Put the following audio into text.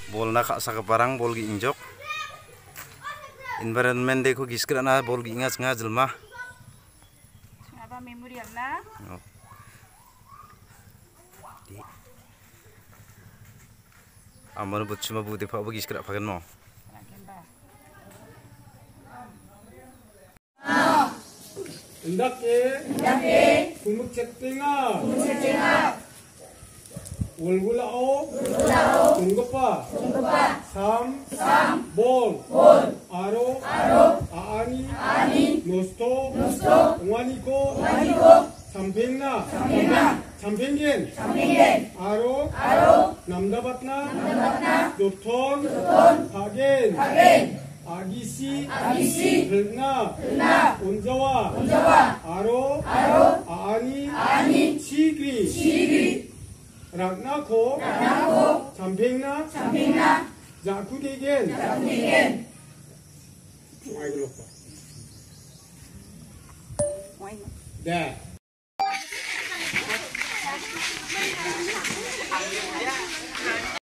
bol na kak sak parang bol gi injok environment deko giskra na bol gi ngas nga jelma apa memorial na amano butchuma bu defa bu giskra pagan mo Indake kumuk cettinga ulgulao tunggopa sam bol aro aani nosto unganiko sampengna sampenggen aro namdabatna doton hagen agisi helna unjawa aro aani chigri raknako sampengna jakudegen dah